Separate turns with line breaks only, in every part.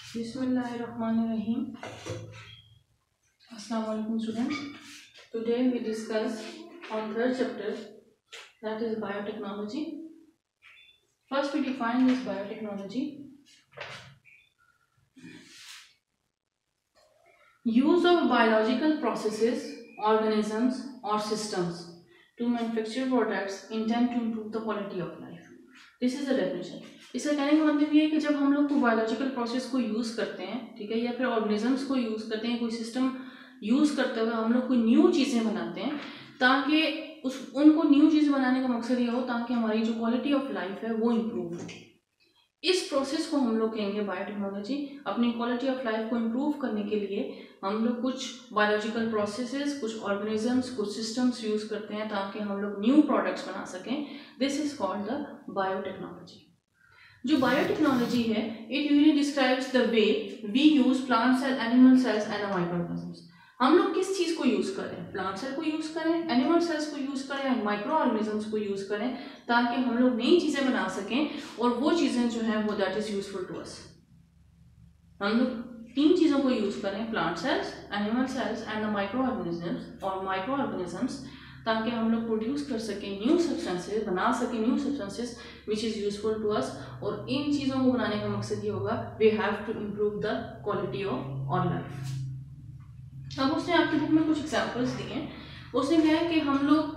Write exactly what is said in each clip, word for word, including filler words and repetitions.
Bismillahirrahmanirrahim. Assalamu alaikum students. Today we discuss on third chapter, that is biotechnology. First we define this biotechnology. Use of biological processes, organisms or systems to manufacture products intend to improve the quality of life. This is a definition. इसका कहने का मतलब ये है कि जब हम लोग को बायोलॉजिकल प्रोसेस को यूज़ करते हैं, ठीक है, या फिर ऑर्गेनिजम्स को यूज़ करते हैं, कोई सिस्टम यूज़ करते हुए हम लोग कोई न्यू चीज़ें बनाते हैं, ताकि उस उनको न्यू चीज़ बनाने का मकसद ये हो ताकि हमारी जो क्वालिटी ऑफ लाइफ है वो इम्प्रूव हो। इस प्रोसेस को हम लोग कहेंगे बायोटेक्नोलॉजी। अपनी क्वालिटी ऑफ लाइफ को इम्प्रूव करने के लिए हम लोग कुछ बायोलॉजिकल प्रोसेसेस, कुछ ऑर्गेनिजम्स, कुछ सिस्टम्स यूज़ करते हैं ताकि हम लोग न्यू प्रोडक्ट्स बना सकें। This is called the biotechnology. जो बायोटेक्नोलॉजी है, it usually describes the way we use plant cell, animal cells and microorganisms. हम लोग किस चीज़ को यूज़ करें, प्लांट सेल को यूज़ करें, एनिमल सेल्स को यूज़ करें या माइक्रो ऑर्गेनिजम्स को यूज़ करें ताकि हम लोग नई चीज़ें बना सकें और वो चीज़ें जो हैं वो that is useful to us. हम लोग तीन चीज़ों को यूज़ करें, plant cells, animal cells and the microorganisms और माइक्रो ऑर्गेनिजम्स, ताकि हम लोग प्रोड्यूस कर सकें न्यू सब्सटेंसेस, बना सकें new substances which is useful to us. और इन चीज़ों को बनाने का मकसद ये होगा, we have to improve the quality of our life. अब उसने आपकी बुक में कुछ एग्जाम्पल्स दिए हैं। उसने कहा है कि हम लोग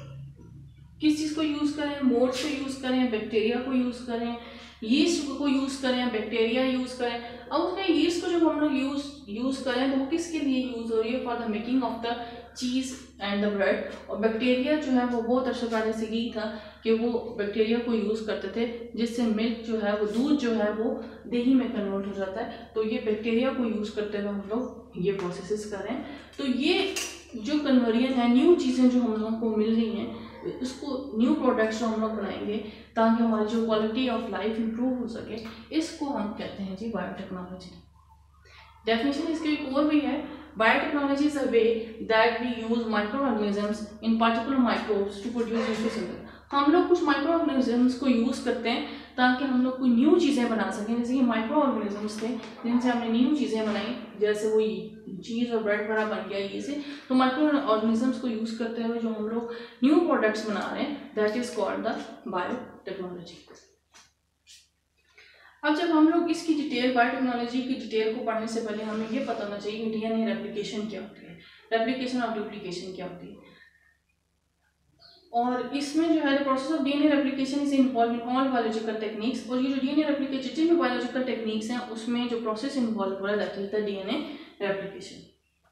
किस चीज़ को यूज़ करें, मोड्स को यूज़ करें, बैक्टीरिया को यूज़ करें, यीस्ट को यूज़ करें, बैक्टीरिया यूज़ करें। अब उसने यीस्ट को जब हम लोग यूज़ यूज़ करें तो वो किसके लिए यूज़ हो रही है, for the making of the cheese and the bread. और बैक्टीरिया जो है वो बहुत अर्से पहले से यही था कि वो बैक्टीरिया को यूज़ करते थे जिससे मिल्क जो है वो, दूध जो है वो दही में कन्वर्ट हो जाता है। तो ये बैक्टीरिया को यूज़ करते हुए हम लोग ये प्रोसेसेस कर रहे हैं। तो ये जो कन्वर्जन है, न्यू चीज़ें जो हम लोगों को मिल रही हैं, उसको न्यू प्रोडक्ट्स जो हम लोग बनाएंगे ताकि हमारी जो क्वालिटी ऑफ लाइफ इंप्रूव हो सके, इसको हम कहते हैं जी बायोटेक्नोलॉजी। डेफिनेशन इसकी एक और भी है, biotechnology is a way that we use microorganisms in particular microbes to produce nutrition. हम लोग कुछ माइक्रो ऑर्गेनिजम्स को यूज़ करते हैं ताकि हम लोग कोई न्यू चीज़ें बना सकें। जैसे कि माइक्रो ऑर्गेनिजम्स थे जिनसे हमने न्यू चीज़ें बनाई, जैसे वो चीज़ और ब्रेड बना बन गया ये से। तो माइक्रो ऑर्गेनिजम्स को यूज़ करते हुए जो हम लोग न्यू प्रोडक्ट्स बना रहे हैं, that is called the biotechnology. अब जब हम लोग इसकी डिटेल, बायोटेक्नोलॉजी की डिटेल को पढ़ने से पहले हमें ये पता होना चाहिए कि डीएनए रेप्लिकेशन क्या होती है, रेप्लिकेशन और डुप्लीकेशन क्या होती है। और इसमें जो है process of DNA replication is involve in all biological techniques. और ये जो डीएनए रेप्लिकेशन, जितनी भी बायोलॉजिकल टेक्निक्स हैं उसमें जो प्रोसेस इन्वॉल्व हो रहा है that is the DNA replication.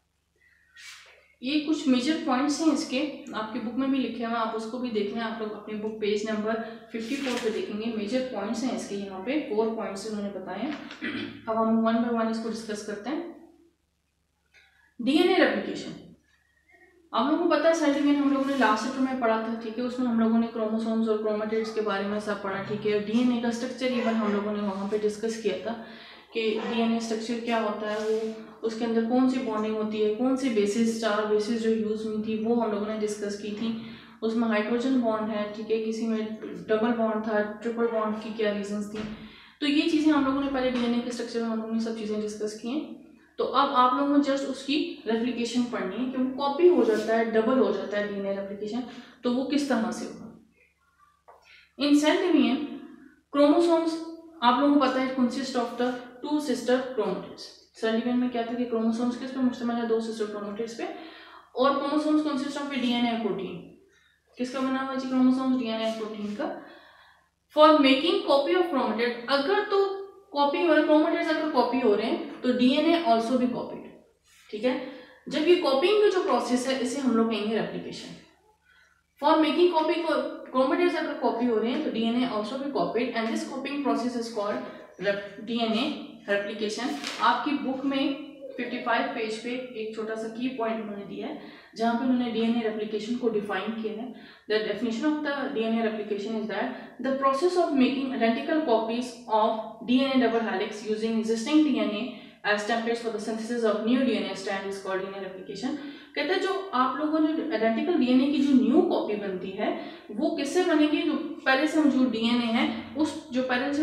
ये कुछ मेजर पॉइंट्स हैं इसके, आपकी बुक में भी लिखे हुए हैं, आप उसको भी देख लें। आप लोग अपनी बुक पेज नंबर चौवन पे देखेंगे, मेजर पॉइंट्स हैं इसके। यहाँ पे फोर पॉइंट्स इन्होंने बताए हैं। अब हम वन बाय वन इसको डिस्कस करते हैं। डीएनए रेप्लिकेशन, आप लोगों को पता है साइंटिफिक में हम लोगों ने लास्ट चैप्टर में पढ़ा था, ठीक है। उसमें हम लोगों ने क्रोमोसोम्स और क्रोमेटिड्स के बारे में सब पढ़ा, ठीक है। डीएनए का स्ट्रक्चर इवन हम लोगों ने वहाँ पे डिस्कस किया था कि डीएनए स्ट्रक्चर क्या होता है, वो उसके अंदर कौन सी बॉन्डिंग होती है, कौन सी बेसिस, चार बेसिस जो यूज़ हुई थी वो हम लोगों ने डिस्कस की थी। उसमें हाइड्रोजन बॉन्ड है, ठीक है, किसी में डबल बॉन्ड था, ट्रिपल बॉन्ड की क्या रीजंस थी। तो ये चीज़ें हम लोगों ने पहले डीएनए के स्ट्रक्चर में हम लोगों ने सब चीज़ें डिस्कस की हैं। तो अब आप लोगों को जस्ट उसकी रेप्लिकेशन पढ़नी है, क्योंकि कॉपी हो जाता है, डबल हो जाता है डीएनए रेप्लिकेशन। तो वो किस तरह से होगा। इन सेल डिवीजन क्रोमोसोम्स आप लोगों को पता है consist of the two sister chromatids. Cell division में क्या था कि क्रोमोसोम्स किस पे मुश्तमिल है, दो सिस्टर क्रोमेटिड्स पे। और chromosomes consist of DNA protein. किसका बना हुआ जी, क्रोमोसोम्स डीएनए प्रोटीन का। For making copy of chromatid, अगर तो कॉपी हो रहे क्रोमेटिड्स अगर कॉपी हो रहे हैं तो डीएनए ऑल्सो भी कॉपीड, ठीक है। जब ये कॉपिंग का जो प्रोसेस है इसे हम लोग कहेंगे replication. For making copy chromatids अगर कॉपी हो रहे हैं तो डीएनए ऑल्सो भी copied and this copying process is called DNA replication. आपकी बुक में पचपन पेज पे एक छोटा सा की पॉइंट उन्होंने दिया है जहाँ पे उन्होंने डीएनए रेप्लिकेशन को डिफाइन किया है। The definition of the DNA replication is that the process of making identical copies of DNA double helix using existing DNA as templates for the synthesis of new DNA strand is called DNA replication. कहते हैं जो आप लोगों ने identical DNA की जो new copy बनती है वो किससे बनेगी, जो पहले से मौजूद डीएनए है उस जो पहले से मौजूद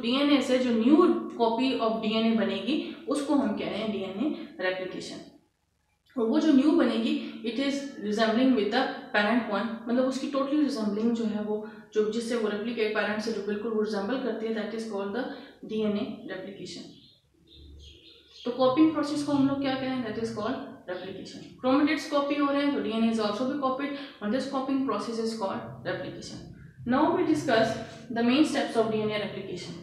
डीएनए से जो न्यू कॉपी ऑफ डीएनए बनेगी उसको हम कह रहे हैं डीएनए रेप्लिकेशन। और वो जो न्यू बनेगी it is resembling with the parent one, मतलब उसकी टोटली रिजेंबलिंग जो है वो जो जिससे वो रेप्लिकेट पेरेंट से जो बिल्कुल वो रिजेंबल करती है, that is called the DNA replication. तो कॉपिंग प्रोसेस को हम लोग क्या कहें, that is called replication. Chromatids copy हो रहे हैं तो DNA is also be copied और this copying process is called replication. Now we discuss the main steps of DNA replication.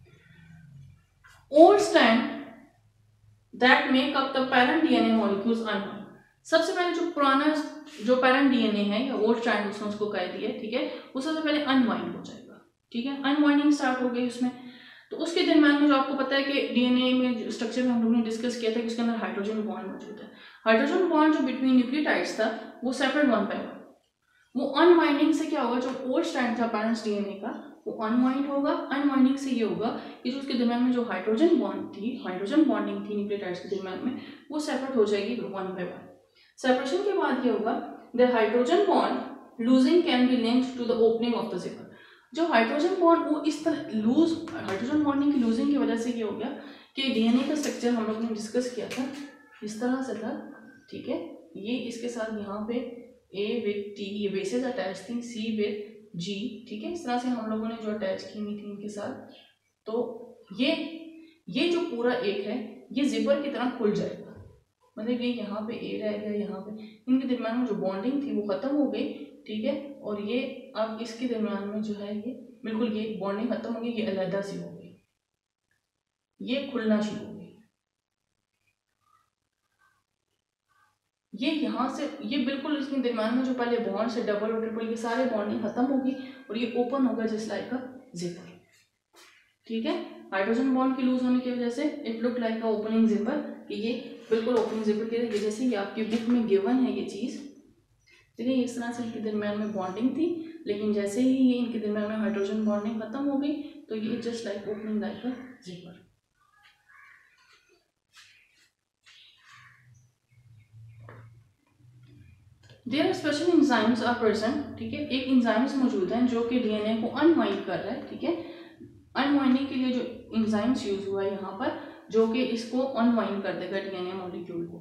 Old strand that make up the parent DNA molecules unwind. सबसे पहले जो पुराना जो पेरेंट डीएनए है या old strand उसने उसको कह दिया, ठीक है, वो सबसे पहले अनवाइंड हो जाएगा, ठीक है, अनवाइंडिंग स्टार्ट हो गई उसमें। तो उसके दरम्यान में जो आपको पता है कि डीएनए में स्ट्रक्चर में हम लोगों ने डिस्कस किया था कि उसके अंदर हाइड्रोजन बॉन्ड मौजूद है। हाइड्रोजन बॉन्ड जो बिटवीन न्यूक्लियोटाइड्स था वो सेपरेट वन बाय वन, वो अनवाइंडिंग से क्या होगा, जो ओल्ड स्ट्रैंड था पेरेंट्स डीएनए का वो अनवाइंड होगा। अनवाइंडिंग से ये होगा कि जो उसके दरम्यान में जो हाइड्रोजन बॉन्ड थी, हाइड्रोजन बॉन्डिंग थी न्यूक्लियोटाइड्स के दरम्यान में, वो सेपरेट हो जाएगी वन बाय वन। सेपरेशन के बाद ये होगा the hydrogen bond loosing can be linked to the opening of the zipper. जो हाइड्रोजन बॉन्ड वो इस तरह लूज, हाइड्रोजन बॉन्डिंग की लूजिंग की वजह से ये हो गया कि डीएनए का स्ट्रक्चर हम लोग ने डिस्कस किया था इस तरह से था, ठीक है, ये इसके साथ यहाँ पे ए विद टी ये बेसेस अटैच थी, सी विद जी, ठीक है, इस तरह से हम लोगों ने जो अटैच की हुई थी इनके साथ। तो ये ये जो पूरा एक है ये जिपर की तरह खुल जाएगा, मतलब ये यहाँ पे ए रह गया, यहाँ पे इनके दरम्यान में जो बॉन्डिंग थी वो खत्म हो गई, ठीक है, और ये अब इसके दरम्यान में जो है ये बिल्कुल ये बॉन्डिंग खत्म हो गई, ये अलग सी हो गई, ये खुलना शुरू हो गई। ये यहाँ से ये बिल्कुल इसके दरम्यान में जो पहले बॉन्ड से डबल और ट्रिपल ये सारे बॉन्डिंग खत्म होगी और ये ओपन होगा जस्ट लाइक अ जिपर, ठीक है। हाइड्रोजन बॉन्ड की लूज होने की वजह से it look like a opening zipper, कि ये बिल्कुल ओपनिंग जिपर की वजह से ये आपकी बुक में गिवन है ये चीज़, ठीक है। इस तरह से इनके दरम्यान में बॉन्डिंग थी, लेकिन जैसे ही ये इनके दरम्यान में हाइड्रोजन बॉन्डिंग खत्म हो गई तो ये just like opening like a zipper. There are special enzymes are present, ठीक है, एक एंजाइम्स मौजूद हैं जो कि डीएनए को अनवाइंड कर रहा है, ठीक है। अनवाइंडिंग के लिए जो एंजाइम्स यूज हुआ है यहाँ पर जो कि इसको अनवाइंड कर देगा डीएनए मॉलिक्यूल को।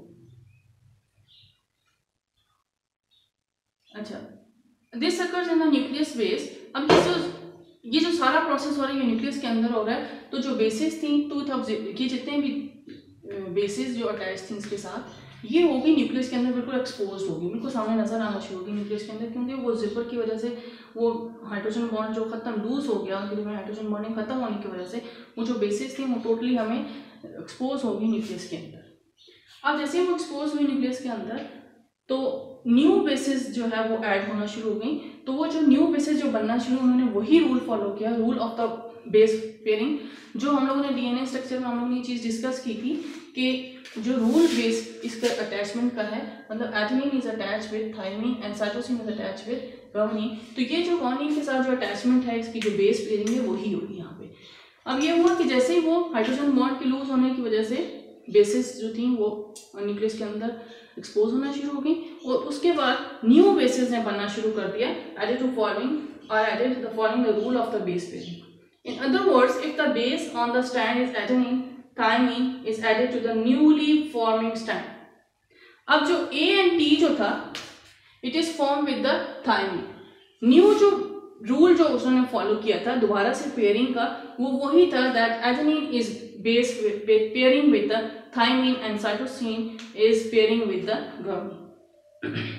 अच्छा, this occurs in the nucleus base. अब ये जो ये जो सारा प्रोसेस हो रहा है ये न्यूक्लियस के अंदर हो रहा है, तो जो बेसिस थी टू ये जितने भी बेसिस जो अटैच थी इसके साथ ये होगी न्यूक्लियस के अंदर बिल्कुल एक्सपोज होगी, बिल्कुल सामने नजर आना शुरू होगी न्यूक्लियस के अंदर, क्योंकि वो जिपर की वजह से वो हाइड्रोजन बॉन्ड जो खत्म लूज हो गया उनके लिए हाइड्रोजन बॉन्डिंग खत्म होने की वजह से वो जो बेसिस थी वो टोटली हमें एक्सपोज होगी न्यूक्लियस के अंदर। अब जैसे वो एक्सपोज हुई न्यूक्लियस के अंदर तो न्यू बेसिस जो है वो ऐड होना शुरू हो गई, तो वो जो न्यू बेसिस जो बनना शुरू उन्होंने वही रूल फॉलो किया, rule of the base pairing, जो हम लोगों ने डीएनए स्ट्रक्चर में हम लोगों ने ये चीज़ डिस्कस की थी कि जो रूल बेस इसका अटैचमेंट का है, मतलब adenine is attach with thymine and cytosine is attach with guanine, तो ये जो गुआनिन के साथ जो अटैचमेंट है इसकी जो बेस पेयरिंग है वही होगी यहाँ पे। अब ये हुआ कि जैसे ही वो हाइड्रोजन बॉन्ड की लूज होने की वजह से बेसिस जो थी वो न्यूक्लियस के अंदर एक्सपोज होना शुरू हो गई और उसके बाद न्यू बेसिस ने बनना शुरू कर दिया, एडेड टू फॉलोइंग और added the following the rule of the base pairing. In other words, if the base on the strand is adenine, thymine is added to the newly forming strand. अब जो A and T जो था, it is formed with the thymine. New जो rule जो उसने follow किया था दोबारा से पेयरिंग का वो वही था that adenine is base pairing with the thymine and cytosine is pairing with the guanine.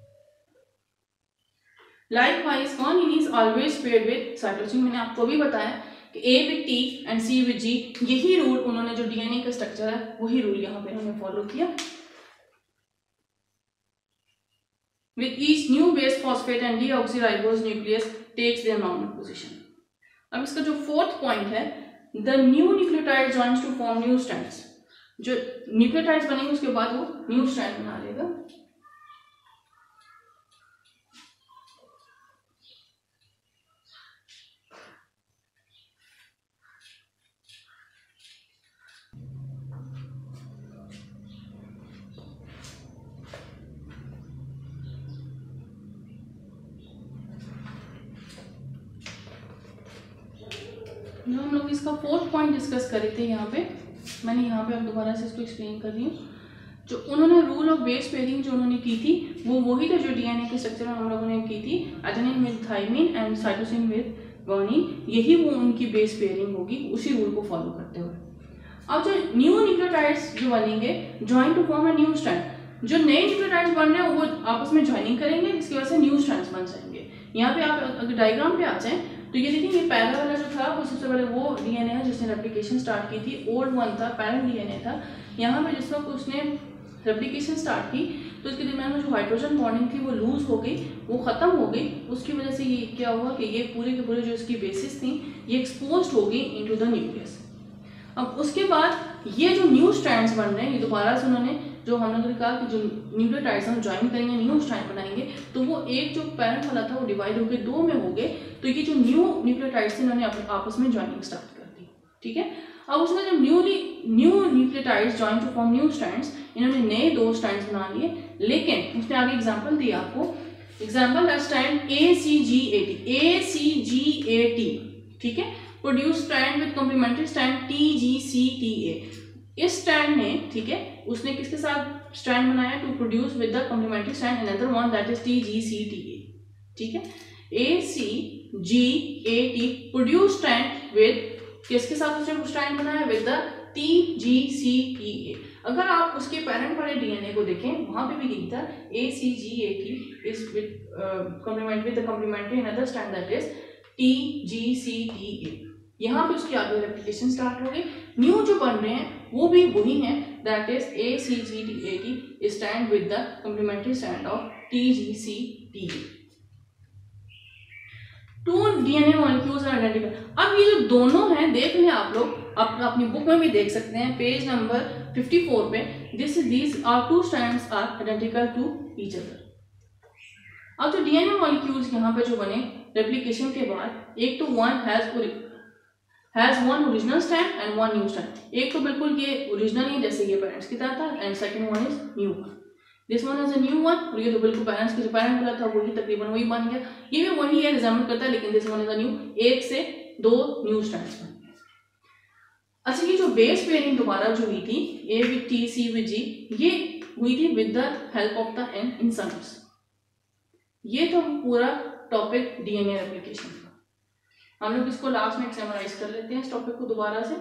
Likewise, guanine is always paired with cytosine. मैंने आपको भी बताया कि A with T and C with G, यही रूल उन्होंने जो डीएनए का structure है वही रूल यहाँ पे उन्होंने फॉलो किया। With each new base phosphate and deoxyribose nucleus takes their normal position. अब इसका जो फोर्थ पॉइंट है, the new nucleotide joins to form new strands. जो न्यूक्लियोटाइड्स बनेंगे उसके बाद वो न्यू स्ट्रैंड बना लेगा। जो हम लोग इसका फोर्थ पॉइंट डिस्कस कर रहे थे यहाँ पे, मैंने यहाँ पे अब दोबारा से इसको एक्सप्लेन कर रही हूँ। जो उन्होंने रूल ऑफ बेस पेयरिंग जो उन्होंने की थी वो वही था जो डीएनए के स्ट्रक्चर में हम लोगों ने की थी, adenine with thymine and cytosine with guanine, यही वो उनकी बेस पेयरिंग होगी उसी रूल को फॉलो करते हुए। अब जो न्यू न्यूक्लियोटाइड्स जो बनेंगे join to form a new strand, जो नए न्यूक्लियोटाइड्स बन रहे हैं वो आपस में ज्वाइनिंग करेंगे, जिसकी वजह से न्यू स्ट्रैंड्स बन जाएंगे। यहाँ पे आप अगर डायग्राम पे आ जाएं तो ये देखिए, ये पहला वाला जो था वो सबसे पहले वो डीएनए है जिसने रेप्लिकेशन स्टार्ट की थी, ओल्ड वन था, पैरेंट डीएनए था। यहाँ पे जिस वक्त उसने रेप्लिकेशन स्टार्ट की तो इसके दरमियान में जो हाइड्रोजन बॉन्डिंग थी वो लूज हो गई, वो खत्म हो गई। उसकी वजह से ये क्या हुआ कि ये पूरे के पूरे जो इसकी बेसिस थी ये एक्सपोज हो गई इनटू द न्यूक्लियस। अब उसके बाद ये जो न्यू स्ट्रैंड्स बन रहे हैं, ये दोबारा से उन्होंने जो हम लोगों ने कहा कि जो न्यूक्लियोटाइड्स हम ज्वाइन करेंगे, न्यू स्ट्रैंड बनाएंगे, तो वो एक जो पैरेंट वाला था वो डिवाइड होकर दो में हो गए। तो ये जो न्यू न्यूक्लियोटाइड्स थे इन्होंने आपस में ज्वाइनिंग स्टार्ट कर दी, ठीक है। अब उसमें जब newly new nucleotides join to form new strands, इन्होंने नए दो स्ट्रैंड्स बना लिए, लेकिन उसने आगे एग्जांपल दिया आपको, example that strand A C G A T, A C G A T, ठीक है, produce strand with complementary strand T G C T A. इस स्ट्रैंड ने, ठीक है, उसने किसके साथ स्ट्रैंड बनाया, to produce with the complementary strand another one that is T G C T A, ठीक है। A C G A T produce strand with, किसके साथ उसने स्ट्रैंड बनाया, with the T G C T A. अगर आप उसके parent वाले डीएनए को देखें, वहां पे भी लिखा था A C G A T is with complement with the complementary another strand that is T G C T A. यहाँ पे उसकी आगे रेप्लिकेशन स्टार्ट हो गई। न्यू जो बन रहे हैं वो भी वही हैं, that is A C G A T stand with the complementary strand of T G C T A. Two DNA molecules are identical. अब ये जो दोनों हैं देख लें आप लोग, आप अपनी बुक में भी देख सकते हैं पेज नंबर चौवन पे, this these are two strands are identical to each other. अब जो डीएनए मॉलिक्यूल्स यहाँ पे जो बने रेप्लिकेशन के बाद, एक तो one has has one original strand and one new strand. एक तो बिल्कुल ये ओरिजिनल ही जैसे ये पेरेंट्स की तरह था, and second one is new one, this one is a new one, और ये तो बिल्कुल पेरेंट्स के जो पेरेंट वाला था वही तकरीबन वही बन गया। ये भी वही है, रिजेंबल करता है, लेकिन this one is a new, एक से दो न्यू स्ट्रैंड्स बन गए। अच्छा, ये जो बेस पेयरिंग दोबारा जो हुई थी A with T C with G, ये हुई थी with the help of the an enzymes. ये तो पूरा टॉपिक डीएनए रेप्लिकेशन का। हम लोग इसको लास्ट में समराइज कर लेते हैं इस टॉपिक को दोबारा से।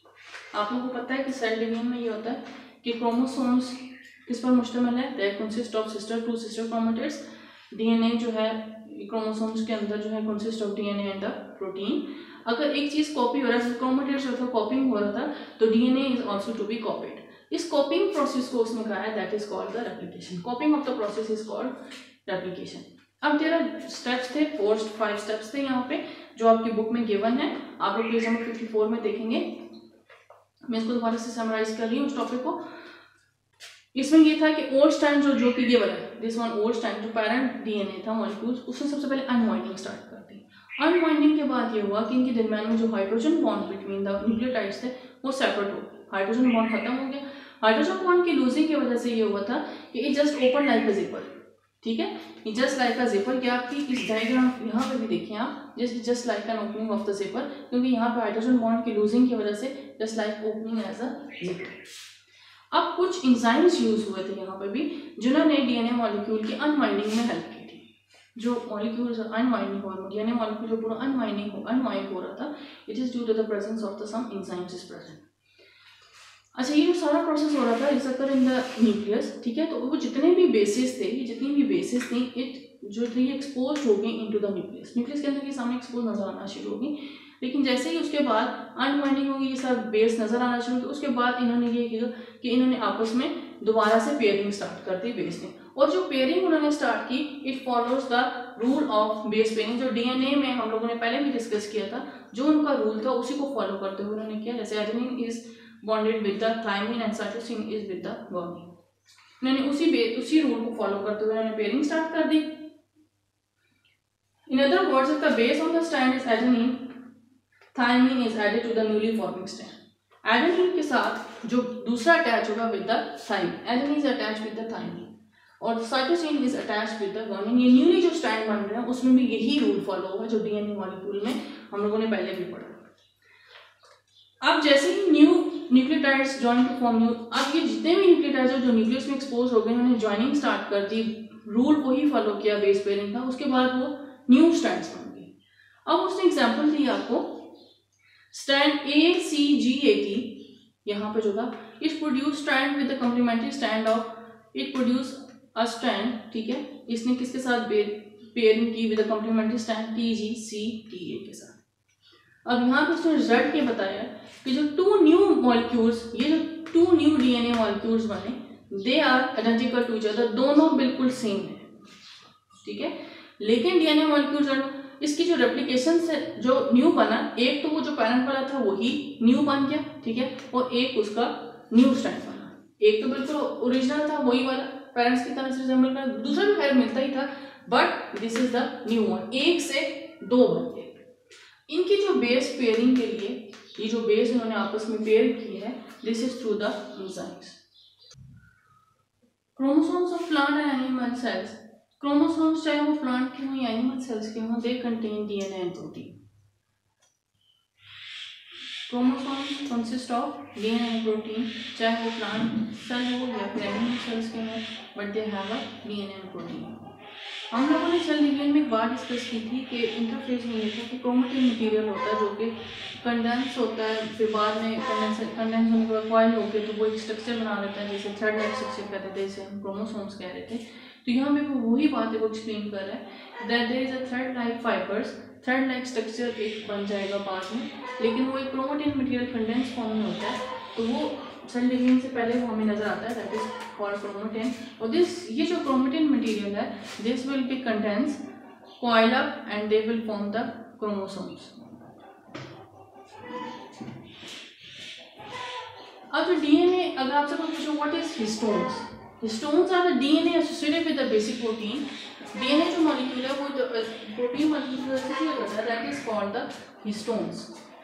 आप लोगों को पता है कि सेल डिवीजन में ये होता है कि क्रोमोसोम्स किस पर मुश्तमिल है, they consist of sister to sister chromatids. DNA जो है क्रोमोसोम्स के अंदर जो है consist of DNA and the protein. अगर एक चीज कॉपी हो रहा है, क्रोमेटिड्स जो था कॉपिंग हो रहा था, तो DNA is also to be copied. इस कॉपिंग प्रोसेस को उसने कहा है that is called the replication. Copying of the process is called replication. अब तेरह स्टेप्स थे, फोर फाइव स्टेप्स थे यहाँ पे जो आपकी बुक में गिवन है, आप लोग पेज नंबर चौवन में देखेंगे। मैं इसको दोबारा से समराइज कर रही हूँ उस टॉपिक को। इसमें ये था कि ओल्ड स्ट्रैंड जो जो कि ये वाला दिस वन ओल्ड स्ट्रैंड जो पेरेंट डीएनए था मॉलिक्यूल्स, उसने सबसे पहले अनवाइंडिंग स्टार्ट कर दी। अनवाइंडिंग के बाद ये हुआ कि इनके दरमियान में जो hydrogen bond between the nucleotides थे वो सेपरेट हो गए, हाइड्रोजन बॉन्ड खत्म हो गया। हाइड्रोजन बॉन्ड की लूजिंग की वजह से ये हुआ था कि it just open like a zipper, ठीक है, जस्ट लाइक अ जिपर। क्या आपकी इस डायग्राम यहाँ पे भी देखिए आप, just just like an opening of the zipper, क्योंकि यहाँ पे हाइड्रोजन बॉन्ड की लूजिंग की वजह से just like opening as a zipper. अब कुछ एंजाइम्स यूज हुए थे यहाँ पे भी जिन्होंने डीएनए मॉलिक्यूल की अनवाइंडिंग में हेल्प की थी। जो मॉलिक्यूल्स अनवाइंडिंग हो डीएनए मॉलिक्यूल जो पूरा अनवाइंडिंग हो अनवाइंड हो रहा था, it is due to the presence of the some enzymes is present. अच्छा, ये जो सारा प्रोसेस हो रहा था is occur in the nucleus, ठीक है, तो वो जितने भी बेसिस थे, ये जितनी भी बेसिस थी, इट जो थी एक्सपोज हो गई इनटू द न्यूक्लियस। न्यूक्लियस के अंदर के सामने एक्सपोज नजर आना शुरू होगी, लेकिन जैसे ही उसके बाद अनवाइंडिंग होगी, ये सब बेस नजर आना शुरू होगी, उसके बाद इन्होंने ये किया कि इन्होंने आपस में दोबारा से पेयरिंग स्टार्ट कर दी बेस ने। और जो पेयरिंग उन्होंने स्टार्ट की, it follows the rule of base pairing, जो डीएनए में हम लोगों ने पहले भी डिस्कस किया था, जो उनका रूल था उसी को फॉलो करते हुए उन्होंने किया। जैसे adenine is bonded with the thymine and cytosine is with the guanine, उन्होंने उसी उसी रूल को फॉलो करते हुए उन्होंने पेयरिंग स्टार्ट कर दी। In other words, if the base of the strand is adenine, thymine is added to the newly forming strand. Adenine के साथ जो दूसरा अटैच होगा with the thymine, adenine is attached with the thymine, और cytosine is attached with the guanine. ये newly जो strand बन रहे हैं उसमें भी यही रूल फॉलो होगा जो डीएनए मॉलिक्यूल में हम लोगों ने पहले भी पढ़ा। अब जैसे ही new nucleotides join to form new, अब ये जितने भी न्यूक्लियोटाइड्स जो न्यूक्लियस में एक्सपोज हो गए उन्होंने ज्वाइनिंग स्टार्ट कर दी, रूल वही फॉलो किया बेस पेयरिंग का, उसके बाद वो न्यू स्ट्रैंड्स बन गए। अब उसने एग्जांपल दी आपको strand A C G A T, यहाँ पे जो था it produce strand with the complementary strand of, it produce a strand, ठीक है, इसने किसके साथ पेयरिंग की with the complementary strand T G C T A के साथ। अब यहाँ पे उसने रिजल्ट ये बताया कि जो टू न्यू मॉलिक्यूल्स, ये जो टू न्यू डीएनए मॉलिक्यूल्स बने, they are identical to each other, दोनों बिल्कुल सेम है, ठीक है। लेकिन डीएनए मॉलिक्यूल्स, इसकी जो रेप्लिकेशन से जो न्यू बना, एक तो वो जो पैरेंट वाला था वही न्यू बन गया, ठीक है, और एक उसका न्यू स्ट्रैंड बना। एक तो बिल्कुल ओरिजिनल था वही वाला पेरेंट्स की तरह से रिजेंबल कर, दूसरा भी खैर मिलता ही था, but this is the new one, एक से दो बन गए। इनकी जो बेस पेयरिंग के लिए, ये जो बेस इन्होंने आपस में पेयर की है, this is through the enzymes. Chromosomes of plant and animal cells, chromosomes चाहे वो प्लांट के हों या एनिमल सेल्स के हों, they contain DNA and protein. Chromosomes consist of DNA and protein, चाहे वो प्लांट सेल हो या फिर एनिमल सेल्स के हों, but they have a DNA and protein. हम लोगों ने सेल डिवीजन में एक बात डिस्कस की थी कि इंटरफेस में ये था कि क्रोमेटिन मटेरियल होता है जो कि कंडेंस होता है, फिर बाद में कंडेंस कंडेंस होने के बाद कॉइल होकर तो वो एक स्ट्रक्चर बना लेता है, जैसे थ्रेड लाइक स्ट्रक्चर कहते थे, जैसे हम क्रोमोसोम्स कह रहे थे। तो यहाँ पे वो वही बात है, वो एक्सप्लेन कर रहा है that there is a thread like fibres, thread like structure एक बन जाएगा बाद में, लेकिन वो एक क्रोमेटिन मटेरियल कंडेंस फॉर्म में होता है, तो वो सेल डिवीजन से पहले वो हमें नजर आता है, दैट इज कॉल्ड क्रोमेटिन। और दिस, ये जो क्रोमेटिन मटेरियल है, this will be condense, coil up and they will form the chromosomes. अब जो डीएनए, अगर आपसे कोई पूछो what is histones, histones are the DNA associated with the basic protein. DNA जो मॉलिक्यूल है वो प्रोटीन मॉलिक्यूल से एसोसिएट होता है, that is called the histones.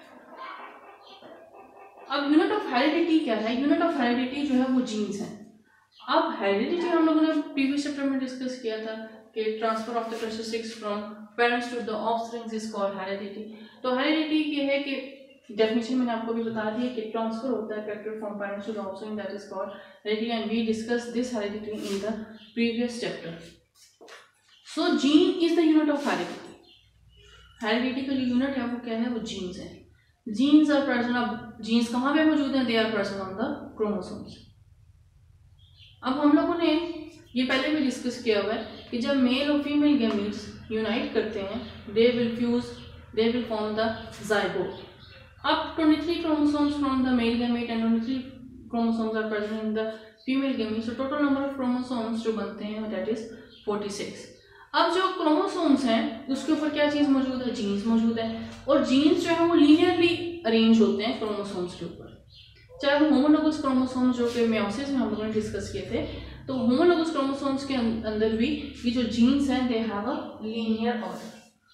अब यूनिट ऑफ हेरिडिटी क्या है? यूनिट ऑफ हेरिडिटी जो है वो जीन्स है। अब हेरिडिटी हम लोगों ने प्रीवियस चैप्टर में डिस्कस किया था कि transfer of the characteristics from parents to the offsprings is called heredity. तो हेरिडिटी ये है कि डेफिनेशन मैंने आपको भी बता दी है कि ट्रांसफर होता है character from parents to the offspring, that is called heredity, and we discuss this heredity in the previous chapter. So gene is the unit of heredity. Heredity का जो यूनिट है वो क्या है? वो जीन्स है। जीन्स आर प्रेजेंट, अब genes कहाँ पे मौजूद हैं? They are present on the chromosomes. अब हम लोगों ने ये पहले भी डिस्कस किया हुआ है कि जब मेल और फीमेल गैमीट्स यूनाइट करते हैं, they will fuse, they will form the zygote. अब twenty-three chromosomes from the male gamete and twenty-three chromosomes are present in the female gamete, so total number of chromosomes जो बनते हैं that is forty-six। अब जो chromosomes हैं उसके ऊपर क्या चीज़ मौजूद है? जीन्स मौजूद है, और जीन्स जो है वो लीनियरली अरेंज होते हैं क्रोमोसोम्स के ऊपर। चाहे वो होमोलोगस क्रोमोसोम्स जो कि मेयोसिस में हम लोगों ने डिस्कस किए थे, तो होमोलोगस क्रोमोसोम्स के अंदर भी ये जो जीन्स हैं they have a linear order.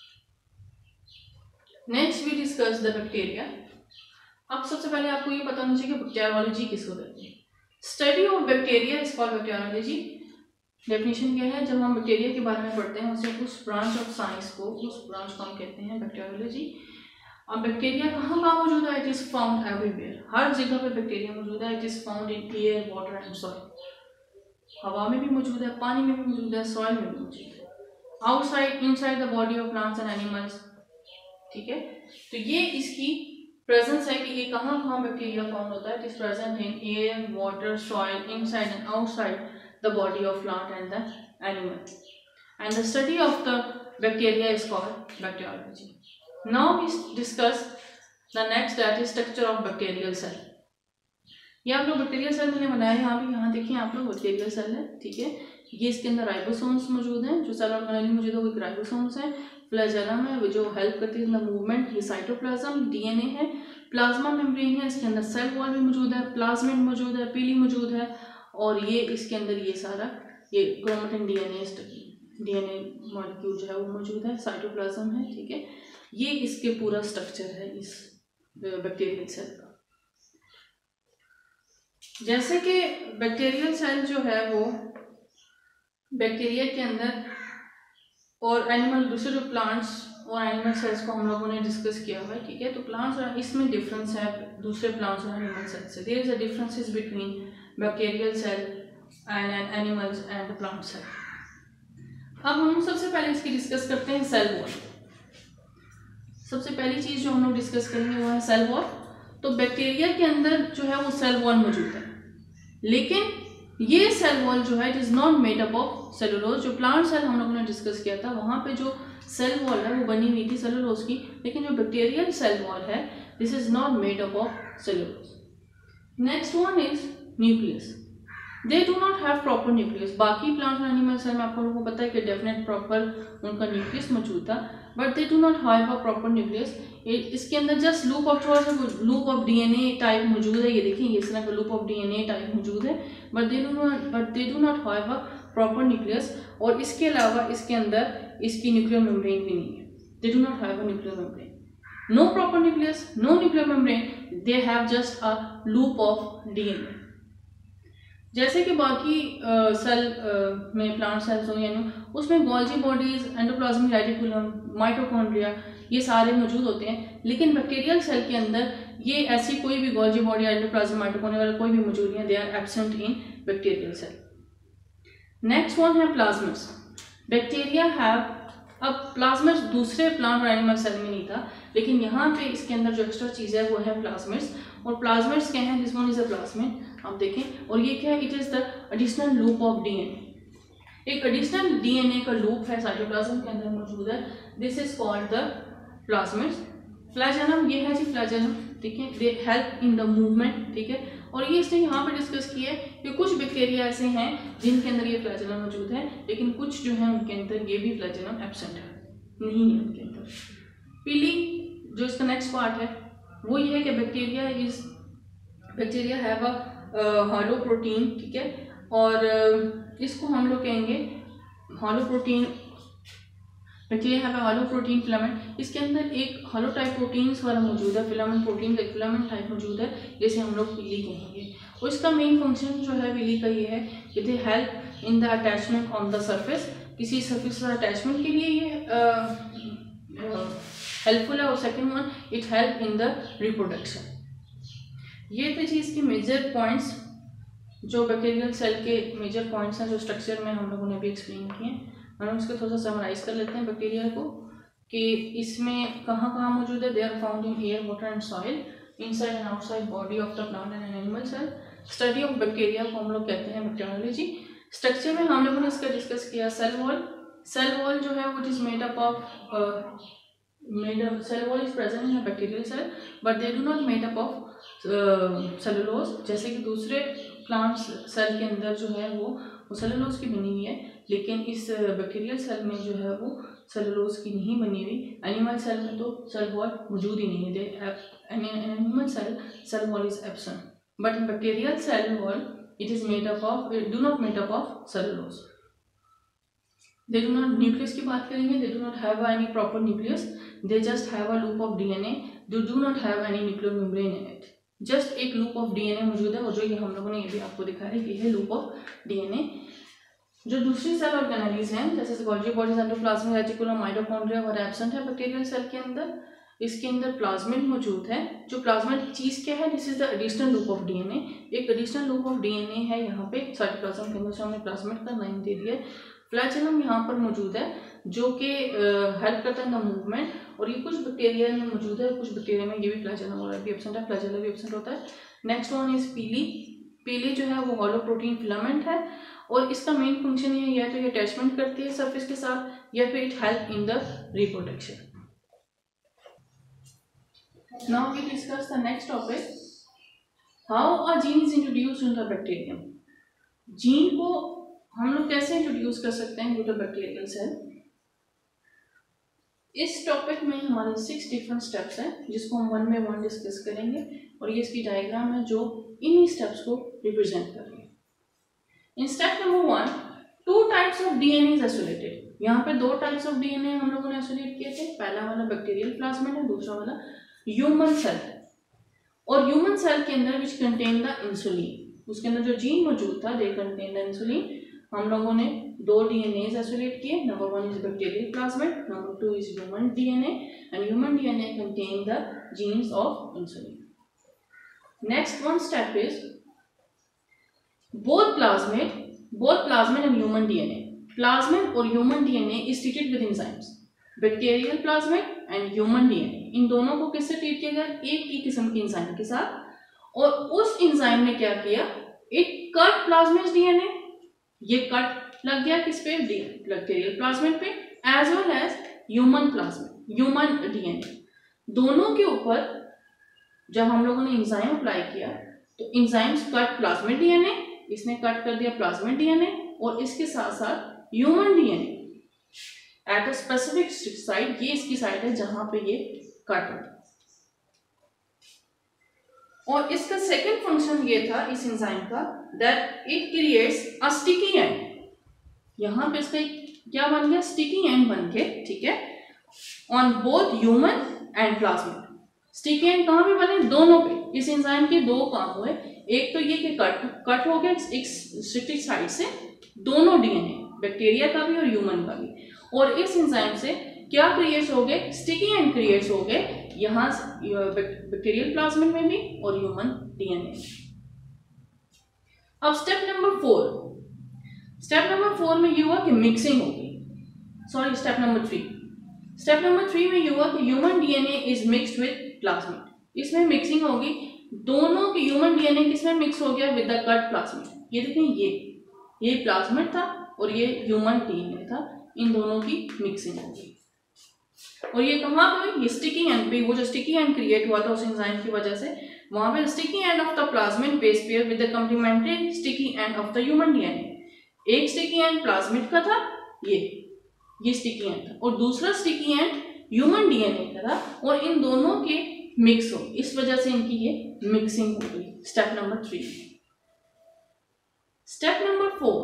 Next we discuss the bacteria. अब सबसे पहले आपको ये पता होना चाहिए कि बैक्टीरियोलॉजी किसको कहते हैं। Study of bacteria is called bacteriology. Definition क्या है? जब हम बैक्टीरिया के बारे में पढ़ते हैं उसे उस ब्रांच ऑफ साइंस को, उस ब्रांच को हम कहते हैं बैक्टीरियोलॉजी। अब बैक्टीरिया कहाँ कहाँ मौजूद है? इट इज फाउंड एवरीवेयर, हर जगह पे बैक्टीरिया मौजूद है। It is found in air, water and soil. हवा में भी मौजूद है, पानी में भी मौजूद है, सॉइल में भी मौजूद है। Outside, inside the body of plants and animals, ठीक है। तो ये इसकी प्रेजेंस है कि ये कहाँ कहाँ बैक्टीरिया फाउंड होता है। It is present in air, water, soil, inside and outside the body of plant and the animal, and the study of the bacteria is called bacteriology. Now we discuss the next, that is structure of bacterial cell. ये आप लोग bacterial cell मैंने बनाया है, यहाँ भी यहाँ देखिए आप लोग बैक्टीरियल सेल है, ठीक है। ये इसके अंदर राइबोसोम्स मौजूद हैं, जो सेल ऑर्गेनेल मौजूद है वो एक राइबोसोम्स है। फ्लैजेलम है जो हेल्प करती है इन द मूवमेंट। ये साइटोप्लाज्म, डीएनए है। प्लाज्मा मेम्ब्रेन है, इसके अंदर सेल वॉल भी मौजूद है, प्लाज्मिड मौजूद है, पीली मौजूद है, और ये इसके अंदर ये सारा ये क्रोमेटिन डीएनए डीएनए मॉलिक्यूल जो है वो मौजूद है। साइटोप्लाज्म है, ठीक है। ये इसके पूरा स्ट्रक्चर है इस बैक्टीरियल सेल का। जैसे कि बैक्टीरियल सेल जो है वो बैक्टीरिया के अंदर और एनिमल, दूसरे जो प्लांट्स और एनिमल सेल्स को हम लोगों ने डिस्कस किया हुआ है, ठीक है। तो प्लांट्स और इसमें डिफरेंस है दूसरे प्लांट्स और एनिमल सेल से। There is a differences between bacterial cell and animals and plant cell. अब हम सबसे पहले इसकी डिस्कस करते हैं सेल वॉल। सबसे पहली चीज जो हम लोग डिस्कस करेंगे वो है सेल वॉल। तो बैक्टीरिया के अंदर जो है वो सेल वॉल मौजूद है, लेकिन ये सेल वॉल जो है it is not made up of cellulose. जो प्लांट सेल हम लोगों ने डिस्कस किया था वहां पे जो सेल वॉल है वो बनी हुई थी सेलुलोज की, लेकिन जो बैक्टीरियल सेल वॉल है this is not made up of cellulose. Next one is nucleus. They do not have proper nucleus. बाकी प्लांट और एनिमल सेल में आपको लोगों को पता है कि डेफिनेट प्रॉपर उनका न्यूक्लियस मौजूद था, but they do not have a proper nucleus. इसके अंदर जस्ट लूप ऑफ थोड़ा सा लूप ऑफ डीएनए टाइप मौजूद है, ये देखिए इस तरह का लूप ऑफ डीएनए टाइप मौजूद है, but they do not but they do not have a proper nucleus. और इसके अलावा इसके अंदर इसकी न्यूक्लियर मेम्ब्रेन भी नहीं है। They do not have a nuclear membrane. No proper nucleus, no nuclear membrane, they have just a loop of DNA. जैसे कि बाकी सेल में प्लांट सेल्स हो यानी उसमें Golgi bodies, endoplasmic reticulum, mitochondria ये सारे मौजूद होते हैं, लेकिन बैक्टीरियल सेल के अंदर ये ऐसी कोई भी गोल्जी बॉडी, एंडोप्लाज्मिक, माइटोकॉन्ड्रिया वाला कोई भी मौजूद नहीं है। They are absent in bacterial cell. Next one है प्लाज्मिड्स। बैक्टीरिया हैव, अब प्लाज्मिड्स दूसरे प्लांट और एनिमल सेल में नहीं था, लेकिन यहाँ पे इसके अंदर जो एक्स्ट्रा चीज़ है वो है प्लाज्मिड्स। और प्लाज्मिड्स क्या है? This one is a plasmid, आप देखें। और ये क्या है? It is the additional loop of DNA. एक एडिशनल डीएनए का लूप है साइटोप्लाज्म के अंदर मौजूद है। This is called the plasmids. Flagellum, ये है जी फ्लैजेलम, ठीक है। They help in the movement, ठीक है। और ये इसने यहाँ पे डिस्कस किया है कि कुछ बैक्टीरिया ऐसे हैं जिनके अंदर ये फ्लैजेलम मौजूद है, लेकिन कुछ जो है उनके अंदर ये भी फ्लैजेलम एब्सेंट है, नहीं है उनके अंदर। पीली जो इसका नेक्स्ट पार्ट है वो ये है कि bacteria is bacteria have a hollow protein, ठीक है। और uh, इसको हम लोग कहेंगे hollow protein. Bacteria have a hollow protein filament. इसके अंदर एक हॉलो टाइप प्रोटीन्स वाला मौजूद है, फिलामेंट प्रोटीन का एक फिलामेंट टाइप मौजूद है, जैसे हम लोग पीली कहेंगे। और इसका मेन फंक्शन जो है पीली का ये है कि they help in the attachment on the surface. किसी सरफेस पर अटैचमेंट के लिए ये हेल्पफुल है। और second one, it help in the reproduction. ये थे जी इसके मेजर पॉइंट्स, जो बैक्टीरियल सेल के मेजर पॉइंट्स हैं जो स्ट्रक्चर में हम लोगों ने भी एक्सप्लेन किए। हम उसको थोड़ा सा समराइज कर लेते हैं बैक्टीरिया को, कि इसमें कहाँ कहाँ मौजूद है। They are found in air, water and soil, inside and outside body of the plant and animal cell. Study of bacteria को हम लोग कहते हैं बैक्टीरियोलॉजी। स्ट्रक्चर में हम लोगों ने इसका डिस्कस किया सेल वॉल। सेल वॉल जो है वो is made up of made up cell wall is present in bacterial cell, but they do not made up of cellulose. जैसे कि दूसरे प्लांट सेल के अंदर जो है वो वो सेलुलोज की बनी हुई है, लेकिन इस बैक्टीरियल सेल में जो है वो सेलुलोज की नहीं बनी हुई। एनिमल सेल में तो सेल वॉल मौजूद ही नहीं है। Animal cell cell wall is absent, but in bacterial cell wall it is made up of do not made up of cellulose. They do not, nucleus की बात करेंगे, they do not have any proper nucleus, they just have a loop of DNA, they do not have any nuclear membrane in it. Just एक loop of DNA मौजूद है, और जो ये हम लोगों ने ये भी आपको दिखाया है कि ये लूप ऑफ डीएनए। जो दूसरी सेल ऑर्गेनेलीज हैं जैसे Golgi bodies, endoplasmic reticulum, mitochondria और एब्सेंट है बैक्टीरियल सेल के अंदर। इसके अंदर प्लाज्मिड मौजूद है। जो प्लाज्मिड चीज़ क्या है? This is the additional loop of DNA. एक एडिशनल लूप ऑफ डीएनए है यहाँ पे साइटोप्लाज्म के अंदर, से हमने प्लाज्मिड का नाम दे दिया। फ्लैजेलम यहाँ पर मौजूद है जो कि हेल्प करता है द मूवमेंट, और ये कुछ बैक्टीरिया में मौजूद है, कुछ बैक्टीरिया में ये भी फ्लैजेलम और भी एब्सेंट है, फ्लैजेलम भी एब्सेंट होता है। नेक्स्ट वन इज पीली। पीली जो है वो हॉलो प्रोटीन फिलामेंट है, और इसका मेन फंक्शन ये या तो ये अटैचमेंट करती है सरफेस के साथ, या फिर it help in the reproduction. Now we discuss the next topic, how a gene is introduced in the bacterium. Gene को हम लोग कैसे इंट्रोड्यूस कर सकते हैं टू द बैक्टीरियल सेल। इस टॉपिक में हमारे सिक्स डिफरेंट स्टेप्स हैं जिसको हम वन बाय वन डिस्कस करेंगे, और ये इसकी डायग्राम है जो इन्हीं स्टेप्स को रिप्रेजेंट कर रही है। In step number one, two types of DNA is isolated. यहाँ पे दो टाइप्स ऑफ डीएनए हम लोगों ने आइसोलेट किए थे। पहला वाला बैक्टीरियल प्लाज्मिड है, दूसरा वाला ह्यूमन सेल है। और ह्यूमन सेल के अंदर विच कंटेन द इंसुलिन, उसके अंदर जो जीन मौजूद था दे कंटेन द इंसुलिन। हम लोगों ने दो डीएनए आइसोलेट किए. Number one is bacterial plasmid, number two is human DNA, and human DNA contain the genes of insulin. Next one step is both plasmid both plasmid and human D N A. Plasmid और human D N A is treated with enzymes. Bacterial plasmid and human D N A, इन दोनों को किससे treat किया गया? एक ही किस्म की एंजाइम के साथ. और उस एंजाइम ने क्या किया? एक कट प्लाज्मिड डीएनए, ये कट लग गया किस पे? बैक्टीरियल प्लाज्मिड पे, as well as human plasmid human DNA. दोनों के ऊपर जब हम लोगों ने एंजाइम अप्लाई किया तो एंजाइम्स कट प्लाज्मिड डीएनए, इसने कट कर दिया प्लाज्मिड डीएनए, और इसके साथ साथ human DNA at a specific site, ये इसकी साइट है जहां पे ये कट होता है. और इसका सेकंड फंक्शन ये था इस एंजाइम का, that it creates a sticky end. यहां पे इसका क्या बन गया? स्टिकी एंड बन के, ठीक है, on both human and plasmid. Sticky end कहां पे बने? दोनों पे. इस एंजाइम के दो काम हुए, एक तो ये कि कट कट हो गया एक स्ट्रिक्टेड साइड से दोनों डीएनए, बैक्टीरिया का भी और ह्यूमन का भी. और इस एंजाइम से क्या क्रिएट हो गए? स्टिकी एंड क्रिएट हो गए यहाँ बैक्टीरियल प्लाज्मिड में भी और ह्यूमन डीएनए. अब step number four step number four में ये हुआ कि मिक्सिंग होगी. Sorry step number three step number three में ये हुआ कि human DNA is mixed with plasmid. इसमें मिक्सिंग होगी, दोनों के ह्यूमन डीएनए किसमें मिक्स हो गया? With the cut plasmid. ये देखें, ये ये प्लाज्मिड था और ये ह्यूमन डीएनए था, इन दोनों की मिक्सिंग होगी. और ये कहाँ पे हुई? ये स्टिकी एंड पे. वो जो स्टिकी एंड क्रिएट हुआ था उस एंजाइम की वजह से, वहां पे sticky end of the plasmid base pair with the complementary sticky end of the human DNA. एक स्टिकी एंड प्लाज्मिड का था, ये ये स्टिकी एंड था, और दूसरा स्टिकी एंड ह्यूमन डीएनए का था, और इन दोनों के मिक्स हो, इस वजह से इनकी ये मिक्सिंग हो गई. Step number three. Step number four,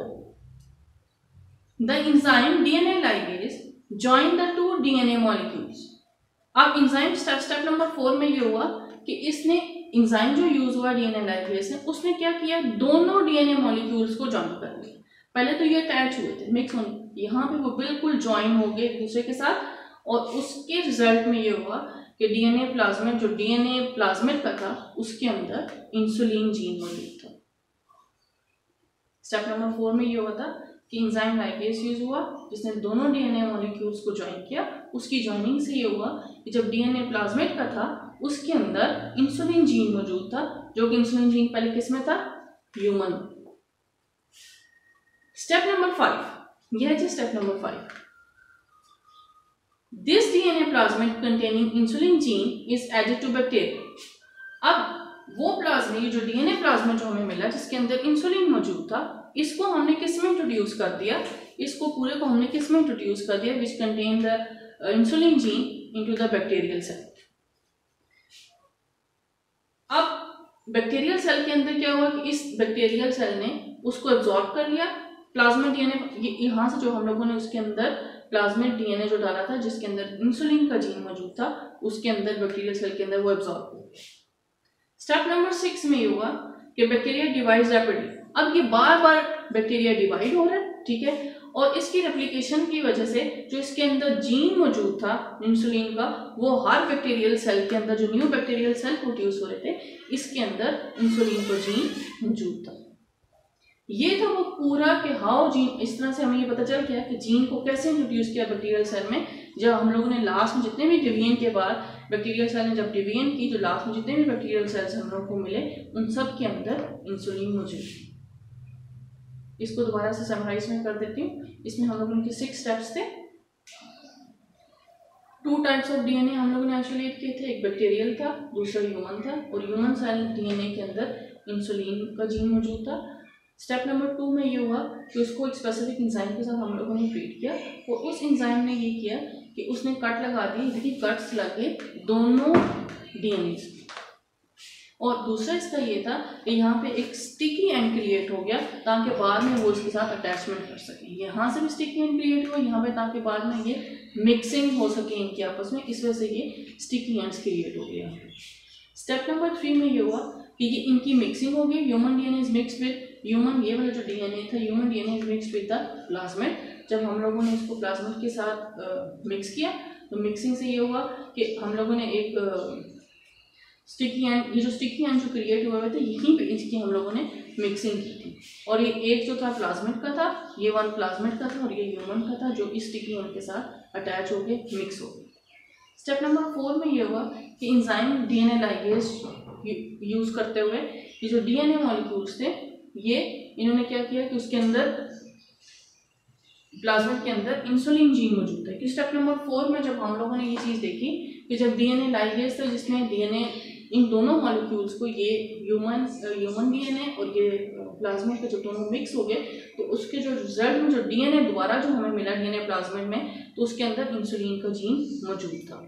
the enzyme DNA ligase join the two DNA molecules. अब enzyme step step number four में ये हुआ कि इसने एंजाइम जो यूज हुआ डीएनए लाइगेज से, उसने क्या किया? दोनों डीएनए मॉलिक्यूल्स को जॉइन कर लिया. पहले तो ये अटैच हुए थे, मिक्स होने, यहाँ पे वो बिल्कुल जॉइन हो गए एक दूसरे के साथ, और उसके रिजल्ट में ये हुआ कि डीएनए प्लाज्मिड जो डीएनए प्लाज्मिड का था उसके अंदर इंसुलिन जीन मौजूद था. स्टेप नंबर फोर में ये हुआ था कि एंजाइम लाइगेज यूज हुआ जिसने दोनों डीएनए मॉलिक्यूल्स को ज्वाइन किया. उसकी ज्वाइनिंग से ये हुआ कि जब डीएनए प्लाज्मिड का था उसके अंदर इंसुलिन जीन मौजूद था, जो कि इंसुलिन जीन पहले किस में था? ह्यूमन. स्टेप नंबर फाइव, यह है जी step number five. This D N A plasmid containing insulin gene is added to bacteria. अब वो प्लाज्मिड जो डीएनए प्लाज्मिड जो हमें मिला जिसके अंदर इंसुलिन मौजूद था, इसको हमने किस में इंट्रोड्यूस कर दिया? इसको पूरे को हमने किस में इंट्रोड्यूस कर दिया? Which contain the insulin gene into the bacterial cell. अब बैक्टीरियल सेल के अंदर क्या हुआ कि इस बैक्टीरियल सेल ने उसको एब्जॉर्ब कर लिया प्लाज्मिड डीएनए. यहाँ से जो हम लोगों ने उसके अंदर प्लाज्मिड डीएनए जो डाला था जिसके अंदर इंसुलिन का जीन मौजूद था, उसके अंदर बैक्टीरियल सेल के अंदर वो एब्जॉर्ब हो गया. स्टेप नंबर सिक्स में ये हुआ कि बैक्टीरिया डिवाइड्स रैपिडली. अब ये बार बार बैक्टीरिया डिवाइड हो रहा है, ठीक है, और इसकी रेप्लिकेशन की वजह से जो इसके अंदर जीन मौजूद था इंसुलिन का, वो हर बैक्टीरियल सेल के अंदर जो न्यू बैक्टीरियल सेल प्रोड्यूस हो रहे थे इसके अंदर इंसुलिन का जीन मौजूद था. ये था वो पूरा कि हाउ जीन. इस तरह से हमें ये पता चल गया कि जीन को कैसे इंट्रोड्यूस किया बैक्टीरियल सेल में. जब हम लोगों ने लास्ट में जितने भी डिवीजन के बाद बैक्टीरियल सेल ने जब डिवीजन की, तो लास्ट में जितने भी बैक्टीरियल सेल्स हम लोगों को मिले उन सब के अंदर इंसुलिन मौजूद है. इसको दोबारा से समराइज में कर देती हूँ. इसमें हम लोगों के सिक्स स्टेप्स थे. टू टाइप्स ऑफ डीएनए हम लोगों ने आइसोलेट किए थे, एक बैक्टीरियल था, दूसरा ह्यूमन था, और ह्यूमन सेल डीएनए के अंदर इंसुलिन का जीन मौजूद था. स्टेप नंबर टू में ये हुआ कि उसको एक स्पेसिफिक इंजाइम के साथ हम लोगों ने ट्रीट किया, और उस इंजाइम ने ये किया कि उसने कट लगा दी. देखिए कट्स लगे दोनों डीएनए, और दूसरा इसका ये था कि यहाँ पे एक स्टिकी एंड क्रिएट हो गया ताकि बाद में वो इसके साथ अटैचमेंट कर सके. यहाँ से भी स्टिकी एंड क्रिएट हुआ यहाँ पे ताकि बाद में ये मिक्सिंग हो सके इनके आपस में, इस वजह से ये स्टिकी एंड्स क्रिएट हो गया. स्टेप नंबर थ्री में ये हुआ कि ये इनकी मिक्सिंग हो गई. Human DNA is mix with human, ये वाला जो डीएनए था, human DNA mixed with the plasmid. जब हम लोगों ने इसको प्लाज्मिड के साथ मिक्स किया तो मिक्सिंग से ये हुआ कि हम लोगों ने एक स्टिकी एंड, ये जो स्टिकी एंड जो क्रिएट हुए थे यहीं पे इसकी हम लोगों ने मिक्सिंग की थी। और ये एक जो था प्लाज्मिड का था, ये वन प्लाज्मिड का था और ये ह्यूमन का था, जो इस स्टिकी एंड के साथ अटैच हो गए, मिक्स हो गए। स्टेप नंबर फोर में ये हुआ कि एंजाइम डीएनए लाइगेज यूज करते हुए ये जो डीएनए मॉलिक्यूल्स थे, ये इन्होंने क्या किया कि उसके अंदर, प्लाज्मिड के अंदर इंसुलिन जीन मौजूद है। कि स्टेप नंबर फोर में जब हम लोगों ने ये चीज़ देखी कि जब डीएनए लाइगेज था जिसमें डीएनए, इन दोनों मॉलिक्यूल्स को, ये ह्यूमन ह्यूमन डीएनए और ये प्लाज्मिड के जो दोनों मिक्स हो गए, तो उसके जो रिजल्ट में जो डीएनए दोबारा जो हमें मिला डीएनए प्लाज्मिड में, तो उसके अंदर इंसुलिन का जीन मौजूद था।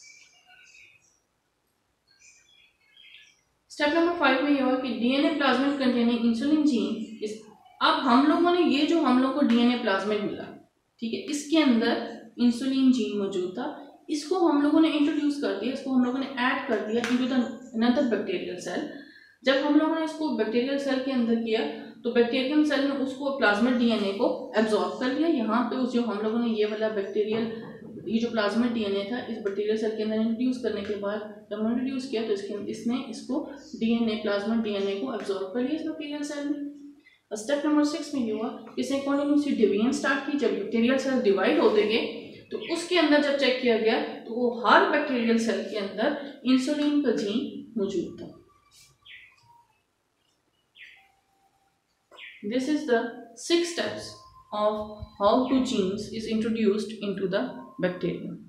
स्टेप नंबर फाइव में यह हुआ कि DNA plasmid containing insulin gene इस, अब हम लोगों ने ये जो हम लोग को डीएनए प्लाज्मिड मिला, ठीक है, इसके अंदर इंसुलिन जीन मौजूद था, इसको हम लोगों ने इंट्रोड्यूस कर दिया, इसको हम लोगों ने ऐड कर दिया into the another bacterial cell. जब हम लोगों ने इसको बैक्टीरियल सेल के अंदर किया तो बैक्टीरियल सेल ने उसको प्लाज्मिड डीएनए को एब्जॉर्ब कर लिया। यहाँ पे उस जो हम लोगों ने ये वाला बैक्टीरियल, ये जो प्लाज्मिड डीएनए था इस बैक्टीरियल सेल के अंदर इंट्रोड्यूस करने के बाद जब हमने इंट्रोड्यूस किया तो इसके इसने इसको डीएनए, प्लाज्मिड डीएनए को एब्जॉर्ब कर लिया इस बैक्टीरियल सेल में। स्टेप नंबर सिक्स में ये हुआ, इसने कॉन्टिन्यूसली डिवीजन स्टार्ट की। जब बैक्टीरियल सेल डिवाइड होते गए तो उसके अंदर जब चेक किया गया तो वो हर बैक्टीरियल सेल के अंदर इंसुलिन का जीन मौजूद था। This is the six steps of how two genes is introduced into the bacterium.